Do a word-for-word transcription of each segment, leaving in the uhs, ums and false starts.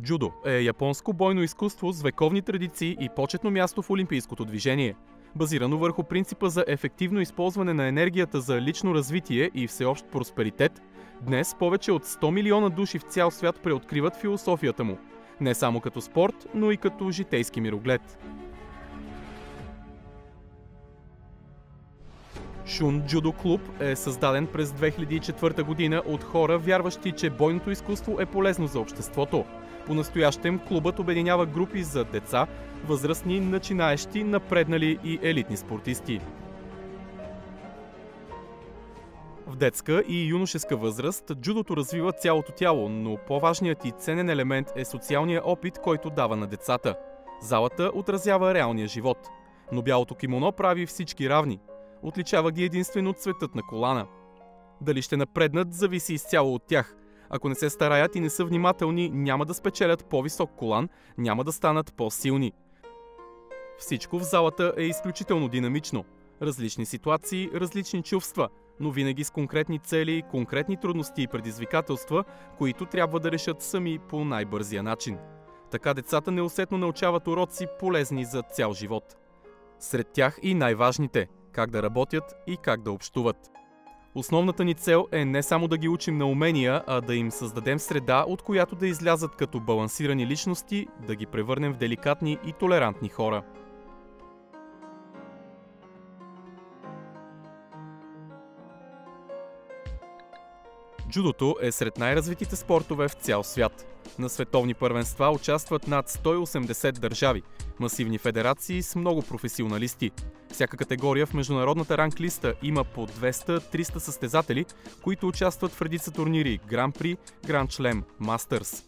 Джудо е японско бойно изкуство с вековни традиции и почетно място в олимпийското движение. Базирано върху принципа за ефективно използване на енергията за лично развитие и всеобщ просперитет, днес повече от сто милиона души в цял свят преоткриват философията му. Не само като спорт, но и като житейски мироглед. Шун Джудо клуб е създаден през две хиляди и четвърта година от хора, вярващи, че бойното изкуство е полезно за обществото. По-настоящем клубът обединява групи за деца, възрастни, начинаещи, напреднали и елитни спортисти. В детска и юношеска възраст джудото развива цялото тяло, но по-важният и ценен елемент е социалният опит, който дава на децата. Залата отразява реалния живот, но бялото кимоно прави всички равни. Отличава ги единствено цветът на колана. Дали ще напреднат, зависи изцяло от тях. Ако не се стараят и не са внимателни, няма да спечелят по-висок колан, няма да станат по-силни. Всичко в залата е изключително динамично. Различни ситуации, различни чувства, но винаги с конкретни цели, конкретни трудности и предизвикателства, които трябва да решат сами по най-бързия начин. Така децата неусетно научават уроци, полезни за цял живот. Сред тях и най-важните – как да работят и как да общуват. Основната ни цел е не само да ги учим на умения, а да им създадем среда, от която да излязат като балансирани личности, да ги превърнем в деликатни и толерантни хора. Джудото е сред най-развитите спортове в цял свят. На световни първенства участват над сто и осемдесет държави, масивни федерации с много професионалисти. Всяка категория в международната ранглиста има по двеста до триста състезатели, които участват в редица турнири Гран-при, Гранд Шлем, Мастърс.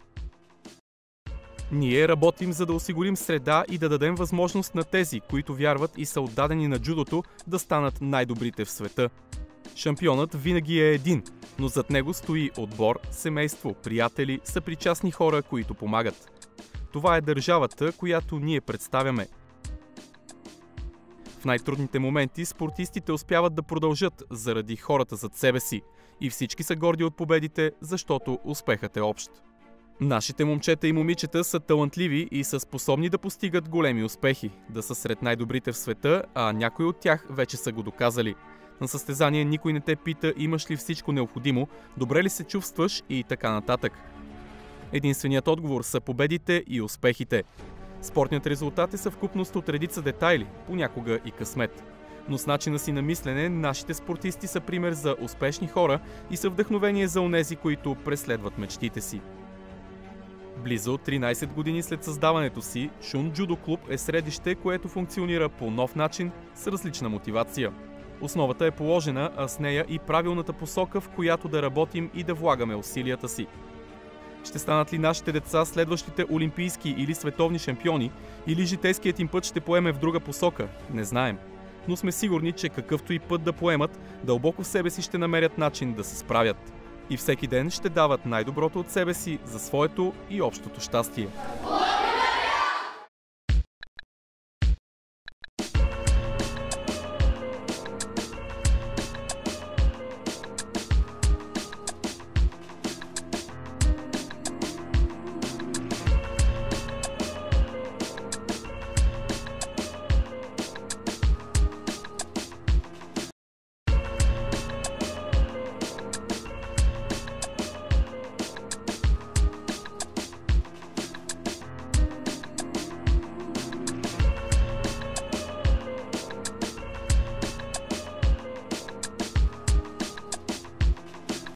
Ние работим, за да осигурим среда и да дадем възможност на тези, които вярват и са отдадени на джудото, да станат най-добрите в света. Шампионът винаги е един, но зад него стои отбор, семейство, приятели, съпричастни хора, които помагат. Това е държавата, която ние представяме. В най-трудните моменти спортистите успяват да продължат заради хората зад себе си и всички са горди от победите, защото успехът е общ. Нашите момчета и момичета са талантливи и са способни да постигат големи успехи, да са сред най-добрите в света, а някои от тях вече са го доказали. На състезание никой не те пита имаш ли всичко необходимо, добре ли се чувстваш и така нататък. Единственият отговор са победите и успехите. Спортният резултат е съвкупност от редица детайли, понякога и късмет. Но с начина си на мислене, нашите спортисти са пример за успешни хора и са вдъхновение за онези, които преследват мечтите си. Близо тринайсет години след създаването си, Шун Джудо клуб е средище, което функционира по нов начин с различна мотивация. Основата е положена, а с нея и правилната посока, в която да работим и да влагаме усилията си. Ще станат ли нашите деца следващите олимпийски или световни шампиони, или житейският им път ще поеме в друга посока? Не знаем. Но сме сигурни, че какъвто и път да поемат, дълбоко в себе си ще намерят начин да се справят. И всеки ден ще дават най-доброто от себе си за своето и общото щастие.